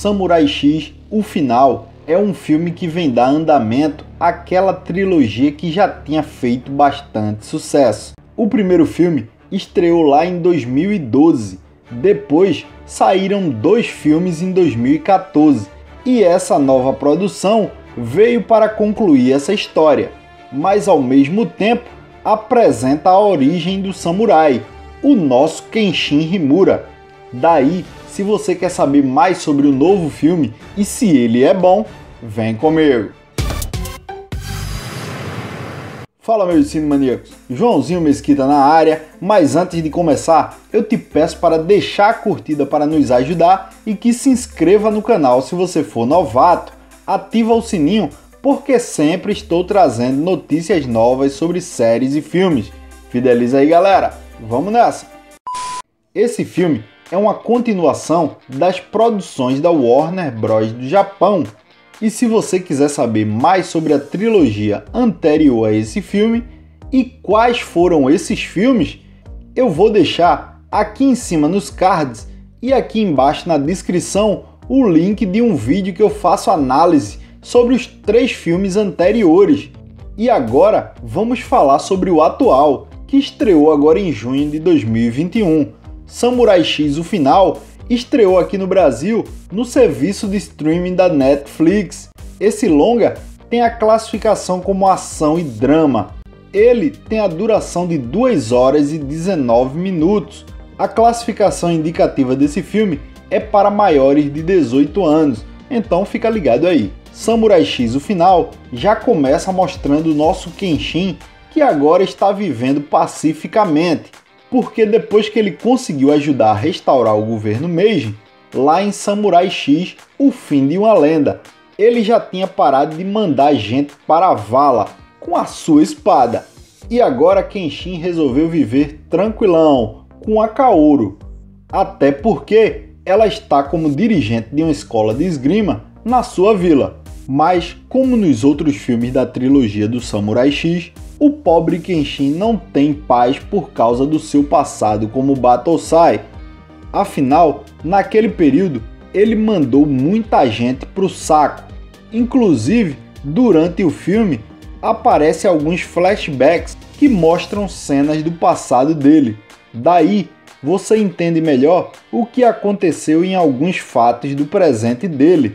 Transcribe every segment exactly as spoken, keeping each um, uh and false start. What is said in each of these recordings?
Samurai X, o final, é um filme que vem dar andamento àquela trilogia que já tinha feito bastante sucesso. O primeiro filme estreou lá em dois mil e doze, depois saíram dois filmes em dois mil e quatorze, e essa nova produção veio para concluir essa história, mas ao mesmo tempo apresenta a origem do samurai, o nosso Kenshin Himura. Daí, se você quer saber mais sobre o novo filme e se ele é bom, vem comigo! Fala, meus cinemaníacos, Joãozinho Mesquita na área, mas antes de começar, eu te peço para deixar a curtida para nos ajudar e que se inscreva no canal se você for novato, ativa o sininho porque sempre estou trazendo notícias novas sobre séries e filmes. Fideliza aí, galera, vamos nessa! Esse filme é uma continuação das produções da Warner Bros. Do Japão. E se você quiser saber mais sobre a trilogia anterior a esse filme e quais foram esses filmes, eu vou deixar aqui em cima nos cards e aqui embaixo na descrição o link de um vídeo que eu faço análise sobre os três filmes anteriores. E agora vamos falar sobre o atual, que estreou agora em junho de dois mil e vinte e um. Samurai X, o final, estreou aqui no Brasil no serviço de streaming da Netflix. Esse longa tem a classificação como ação e drama. Ele tem a duração de duas horas e dezenove minutos. A classificação indicativa desse filme é para maiores de dezoito anos, então fica ligado aí. Samurai X, o final, já começa mostrando o nosso Kenshin, que agora está vivendo pacificamente, porque depois que ele conseguiu ajudar a restaurar o governo Meiji, lá em Samurai X, o fim de uma lenda, ele já tinha parado de mandar gente para a vala com a sua espada. E agora Kenshin resolveu viver tranquilão com a Kaoru, até porque ela está como dirigente de uma escola de esgrima na sua vila. Mas, como nos outros filmes da trilogia do Samurai X, o pobre Kenshin não tem paz por causa do seu passado como Battosai. Afinal, naquele período, ele mandou muita gente pro saco. Inclusive, durante o filme, aparecem alguns flashbacks que mostram cenas do passado dele. Daí, você entende melhor o que aconteceu em alguns fatos do presente dele.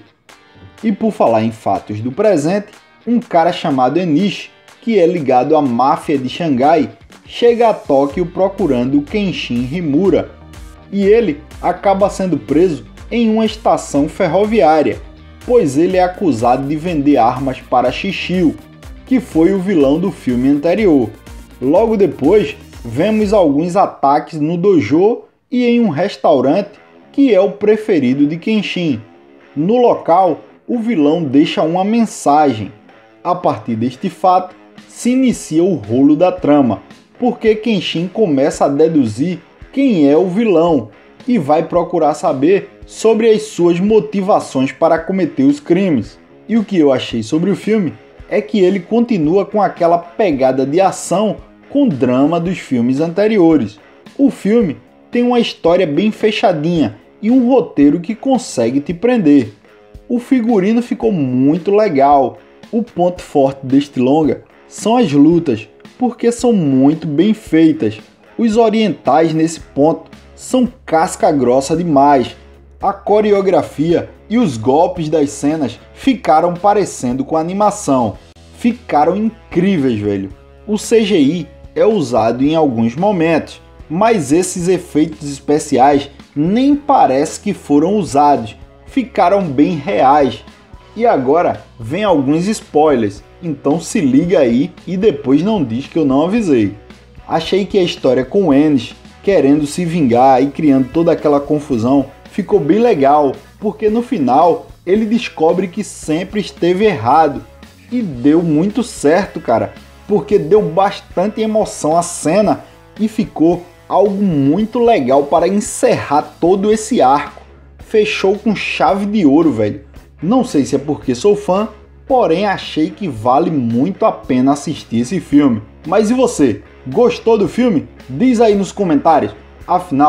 E por falar em fatos do presente, um cara chamado Enishi, que é ligado à máfia de Xangai, chega a Tóquio procurando o Kenshin Himura, e ele acaba sendo preso em uma estação ferroviária, pois ele é acusado de vender armas para Shishio, que foi o vilão do filme anterior. Logo depois, vemos alguns ataques no dojo e em um restaurante que é o preferido de Kenshin. No local, o vilão deixa uma mensagem. A partir deste fato, se inicia o rolo da trama, porque Kenshin começa a deduzir quem é o vilão e vai procurar saber sobre as suas motivações para cometer os crimes. E o que eu achei sobre o filme é que ele continua com aquela pegada de ação com drama dos filmes anteriores. O filme tem uma história bem fechadinha e um roteiro que consegue te prender. O figurino ficou muito legal. O ponto forte deste longa são as lutas, porque são muito bem feitas. Os orientais nesse ponto são casca grossa demais. A coreografia e os golpes das cenas ficaram parecendo com a animação. Ficaram incríveis, velho. O C G I é usado em alguns momentos, mas esses efeitos especiais nem parece que foram usados. Ficaram bem reais. E agora vem alguns spoilers, então se liga aí e depois não diz que eu não avisei. Achei que a história com o Enishi querendo se vingar e criando toda aquela confusão ficou bem legal, porque no final ele descobre que sempre esteve errado e deu muito certo, cara, porque deu bastante emoção à cena e ficou algo muito legal para encerrar todo esse arco. Fechou com chave de ouro, velho. Não sei se é porque sou fã, porém achei que vale muito a pena assistir esse filme. Mas e você? Gostou do filme? Diz aí nos comentários. Afinal,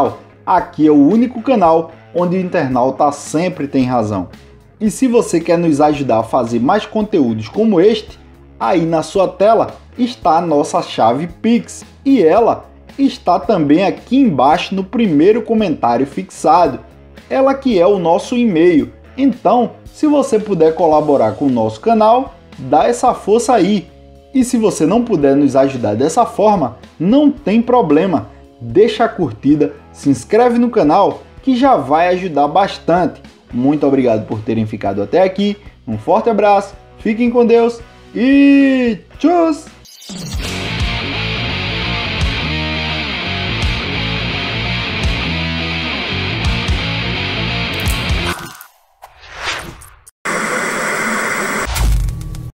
Aqui é o único canal onde o internauta sempre tem razão. E se você quer nos ajudar a fazer mais conteúdos como este, aí na sua tela está a nossa chave Pix e ela está também aqui embaixo no primeiro comentário fixado. Ela que é o nosso e-mail. Então, se você puder colaborar com o nosso canal, dá essa força aí. E se você não puder nos ajudar dessa forma, não tem problema. Deixa a curtida, se inscreve no canal que já vai ajudar bastante. Muito obrigado por terem ficado até aqui. Um forte abraço, fiquem com Deus e tchau!